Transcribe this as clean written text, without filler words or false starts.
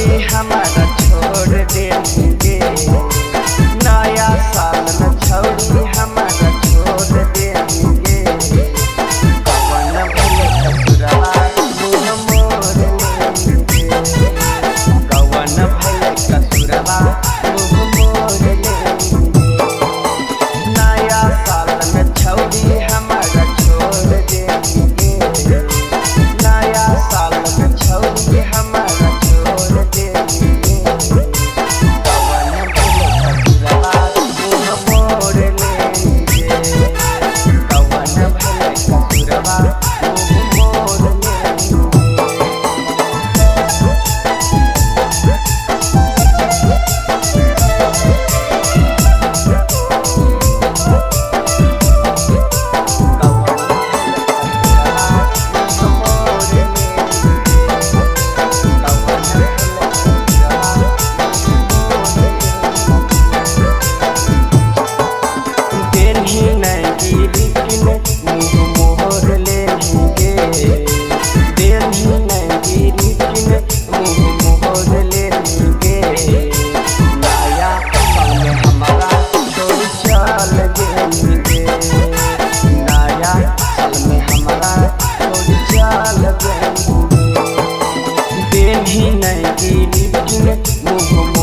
छौड़ी हमारा छोड़ देंगे, नया साल में छौड़ी हमारा छोड़ देंगे। कवन भले कसुरवा मुँह मोड़ लेंगे, कवन भले कसुरवा मुँह मोड़ लेंगे। नया साल में छौड़ी हमारा छोड़ देंगे, नया साल में छौड़ी हमारा छोड़ देंगे। कवन भले कसुरवा मुँह मोड़ लेंगे, कवन भले कसुरवा मुँह मोड़ लेंगे। देनी नहीं गिरी मुँह